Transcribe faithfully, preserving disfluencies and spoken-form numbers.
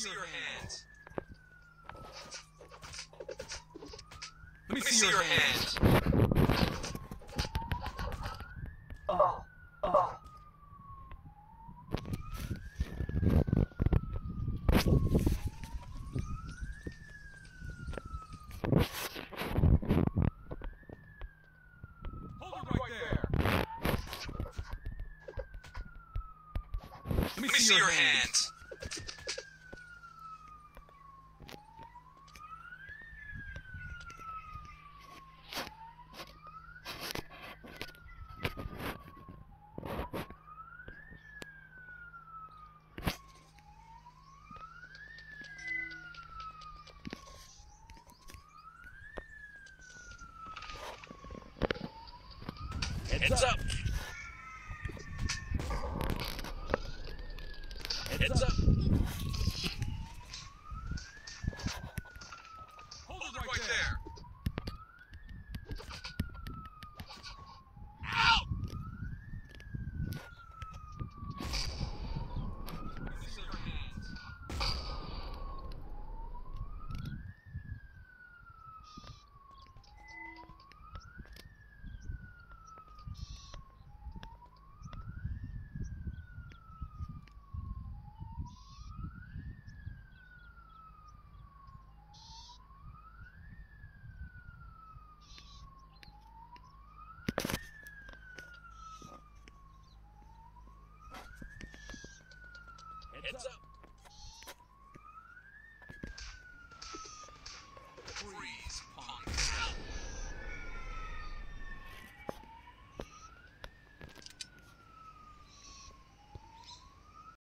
see your hands. Let me Let me see see your your hands. hands. Oh, oh. Hold it right there. Let me Let me see your hands. Heads up. Heads up. Hold Hold it it right right there. there. Ow! Let me see your hands. Heads up. Freeze, punk.